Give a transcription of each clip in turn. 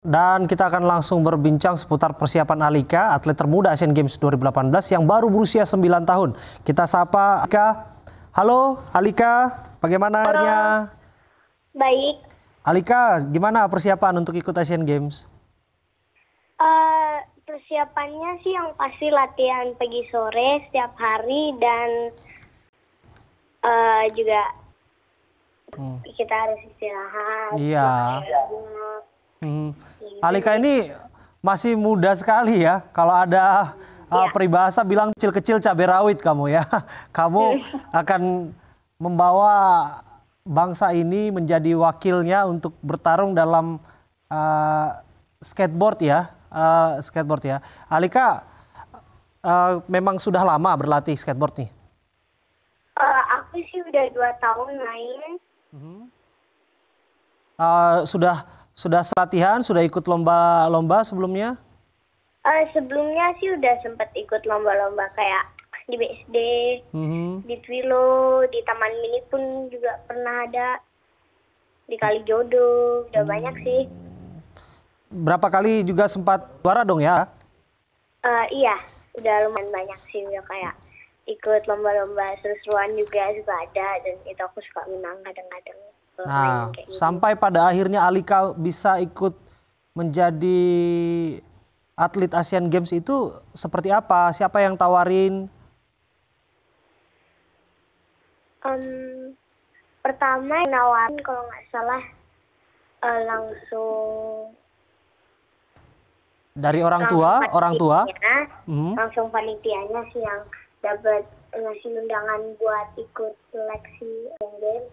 Dan kita akan langsung berbincang seputar persiapan Alika, atlet termuda Asian Games 2018 yang baru berusia 9 tahun. Kita sapa Alika. Halo Alika, bagaimana kabarnya? Baik. Alika, gimana persiapan untuk ikut Asian Games? Persiapannya sih yang pasti latihan pagi sore setiap hari dan juga kita harus istirahat. Iya. Alika ini masih muda sekali ya. Kalau ada peribahasa bilang kecil-kecil cabai rawit kamu ya. Kamu akan membawa bangsa ini menjadi wakilnya untuk bertarung dalam skateboard ya. Alika memang sudah lama berlatih skateboard nih. Aku sih udah 2 tahun main. Sudah latihan, sudah ikut lomba-lomba sebelumnya? Sebelumnya sih udah sempat ikut lomba-lomba kayak di BSD, di Twilo, di Taman Mini pun juga pernah ada, di Kalijodo, udah banyak sih. Berapa kali juga sempat juara dong ya? Iya, udah lumayan banyak sih, udah kayak ikut lomba-lomba seru-seruan juga ada, dan itu aku suka menang kadang-kadang. Nah, sampai pada akhirnya Alika bisa ikut menjadi atlet Asian Games itu seperti apa? Siapa yang tawarin? Pertama nawarin kalau nggak salah langsung dari orang tua. Langsung panitianya sih yang dapat ngasih undangan buat ikut seleksi Asian Games.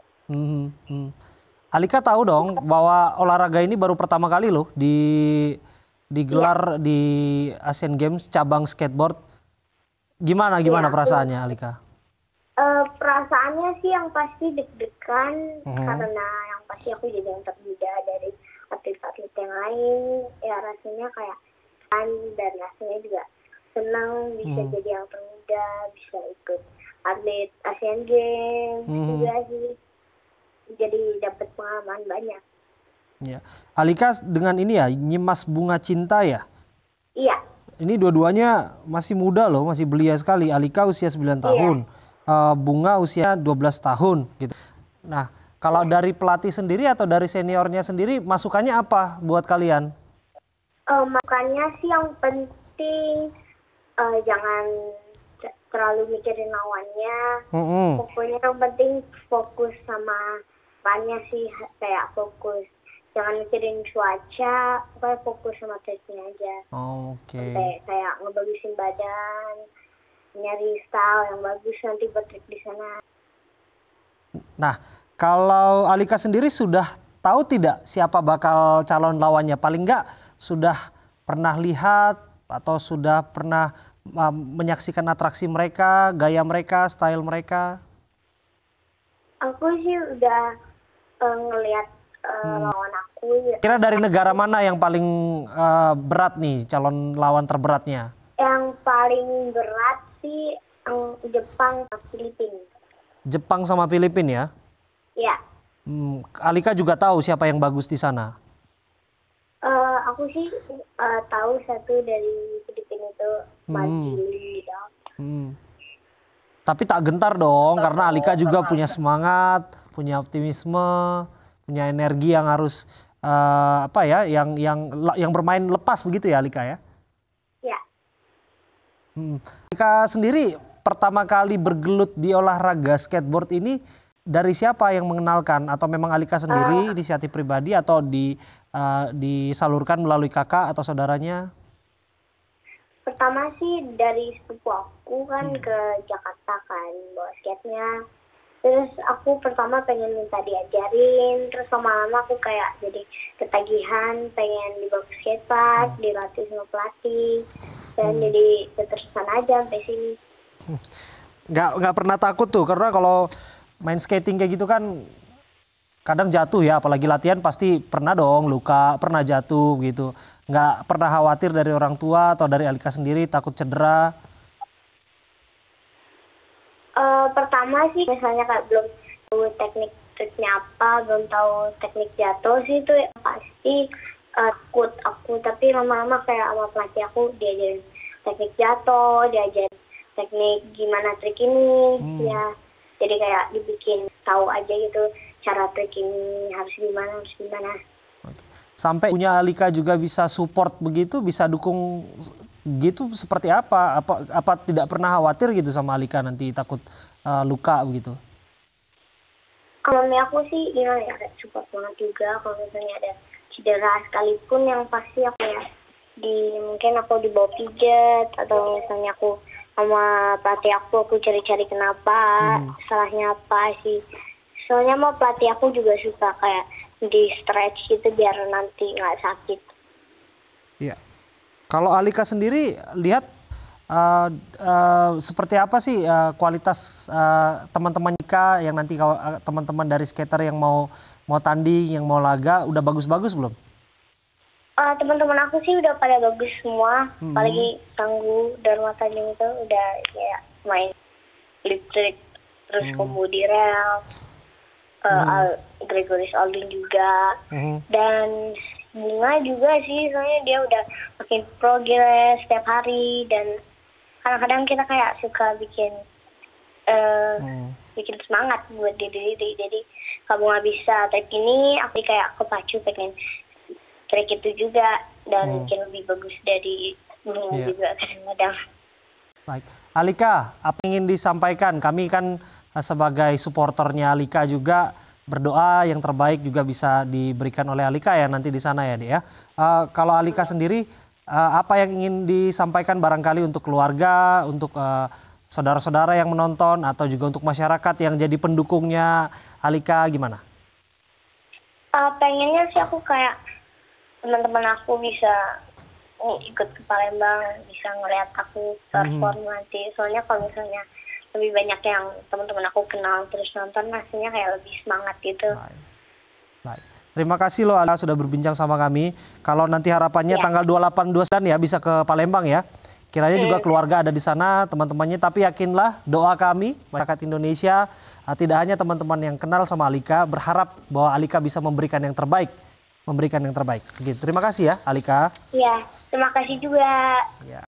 Alika tahu dong bahwa olahraga ini baru pertama kali loh digelar di Asian Games cabang skateboard. Gimana perasaannya Alika? Perasaannya sih yang pasti deg-degan karena yang pasti aku jadi yang termuda dari atlet-atlet yang lain. Ya rasanya kayak dan rasanya juga senang bisa jadi yang termuda, bisa ikut atlet Asian Games juga sih. Jadi dapat pengalaman banyak. Ya. Alika dengan ini ya, Nyimas Bunga Cinta ya? Iya. Ini dua-duanya masih muda loh, masih belia sekali. Alika usia 9 tahun, Bunga usia 12 tahun gitu. Nah, kalau dari pelatih sendiri atau dari seniornya sendiri, masukannya apa buat kalian? Makanya sih yang penting jangan terlalu mikirin lawannya. Pokoknya yang penting fokus sama lawannya sih, kayak fokus. Jangan mikirin cuaca, pokoknya fokus sama tekniknya aja. Sampai kayak ngebagusin badan, nyari style yang bagus nanti buat trik di sana. Nah, kalau Alika sendiri sudah tahu tidak siapa bakal calon lawannya? Paling enggak sudah pernah lihat atau sudah pernah menyaksikan atraksi mereka, gaya mereka, style mereka? Aku sih udah ngelihat lawan aku. Kira dari negara mana yang paling berat nih, calon lawan terberatnya? Yang paling berat sih Jepang sama Filipina. Jepang sama Filipina ya? Ya. Alika juga tahu siapa yang bagus di sana? Aku sih tahu satu dari Filipina itu Madili. Tapi tak gentar dong, karena Alika juga punya semangat, punya optimisme, punya energi yang harus yang bermain lepas begitu ya Alika ya? Ya. Alika sendiri pertama kali bergelut di olahraga skateboard ini dari siapa yang mengenalkan, atau memang Alika sendiri inisiatif pribadi atau disalurkan melalui kakak atau saudaranya? Pertama sih dari sepupu aku kan ke Jakarta kan bawa skate-nya. Terus aku pertama pengen minta diajarin, terus lama-lama aku kayak jadi ketagihan pengen dibawa ke skatepark, dilatih sama pelatih, dan jadi keterusan aja sampai sini. Nggak pernah takut tuh, karena kalau main skating kayak gitu kan kadang jatuh ya, apalagi latihan pasti pernah dong luka, pernah jatuh gitu. Nggak pernah khawatir dari orang tua atau dari Alika sendiri takut cedera? Pertama sih misalnya kayak belum tahu teknik triknya apa, belum tahu teknik jatuh sih itu pasti lama-lama kayak sama pelatih aku diajarin teknik jatuh, diajarin teknik gimana trik ini, ya. Jadi kayak dibikin tahu aja gitu cara trik ini harus gimana. Sampai punya Alika juga bisa support begitu, bisa dukung gitu seperti apa? Apa tidak pernah khawatir gitu sama Alika nanti takut luka begitu? Kalau aku sih ya support banget juga kalau misalnya ada cedera sekalipun, yang pasti aku ya mungkin aku dibawa pijat atau misalnya aku sama pelatih aku cari-cari kenapa, salahnya apa sih. Soalnya mau pelatih aku juga suka kayak di stretch gitu biar nanti nggak sakit. Iya. Kalau Alika sendiri lihat seperti apa sih kualitas teman-teman Alika yang nanti teman-teman dari skater yang mau tanding, yang mau laga, udah bagus-bagus belum? Teman-teman aku sih udah pada bagus semua, apalagi Tangguh Dharma Tanjung itu udah kayak main lip trick, terus Komudi Rel, Gregoris Aldin juga, dan Bunga juga sih, soalnya dia udah makin progres setiap hari, dan kadang-kadang kita kayak suka bikin semangat buat diri. Jadi kamu nggak bisa trik ini, aku kayak kepacu pengen trik itu juga dan bikin lebih bagus dari Bunga juga kadang-kadang. Baik, Alika, apa yang ingin disampaikan? Kami kan sebagai supporternya Alika juga berdoa yang terbaik juga bisa diberikan oleh Alika ya nanti di sana ya, Dek ya. Kalau Alika sendiri, apa yang ingin disampaikan barangkali untuk keluarga, untuk saudara-saudara yang menonton, atau juga untuk masyarakat yang jadi pendukungnya Alika, gimana? Pengennya sih aku kayak teman-teman aku bisa ikut ke Palembang, bisa ngeliat aku perform nanti. Soalnya kalau misalnya lebih banyak yang teman-teman aku kenal terus nonton, rasanya kayak lebih semangat gitu. Baik. Terima kasih loh Alika sudah berbincang sama kami. Kalau nanti harapannya tanggal 28-29 ya bisa ke Palembang ya. Kiranya juga keluarga ada di sana, teman-temannya. Tapi yakinlah doa kami, masyarakat Indonesia, tidak hanya teman-teman yang kenal sama Alika, berharap bahwa Alika bisa memberikan yang terbaik. Memberikan yang terbaik. Gitu. Terima kasih ya Alika. Iya, terima kasih juga. Ya.